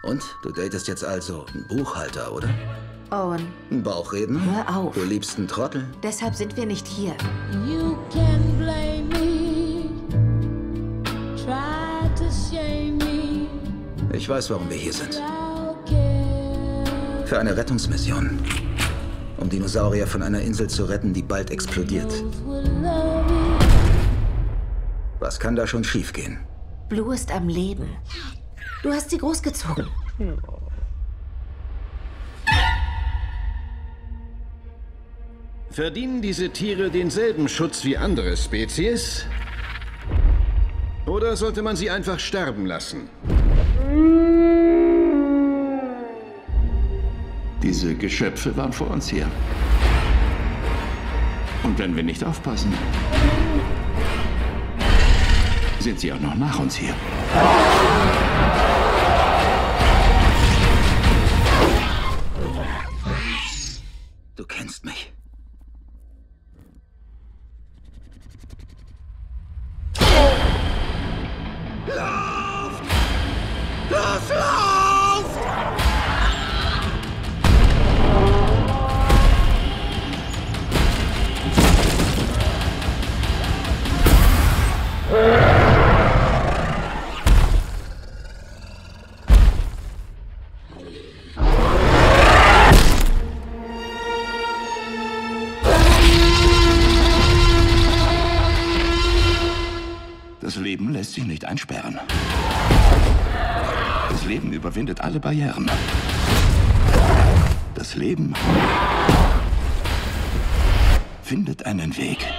Und? Du datest jetzt also einen Buchhalter, oder? Owen, Ein Bauchredner? hör auf. Du liebst einen Trottel? Deshalb sind wir nicht hier. You can blame me, try to shame me, Ich weiß, warum wir hier sind. I'll care. Für eine Rettungsmission. Um Dinosaurier von einer Insel zu retten, die bald explodiert. Will love you. Was kann da schon schiefgehen? Blue ist am Leben. Du hast sie großgezogen. Verdienen diese Tiere denselben Schutz wie andere Spezies? Oder sollte man sie einfach sterben lassen? Diese Geschöpfe waren vor uns hier. Und wenn wir nicht aufpassen, sind sie auch noch nach uns hier. Du kennst mich. Lauft! Los, lauft! Das Leben lässt sich nicht einsperren. Das Leben überwindet alle Barrieren. Das Leben findet einen Weg.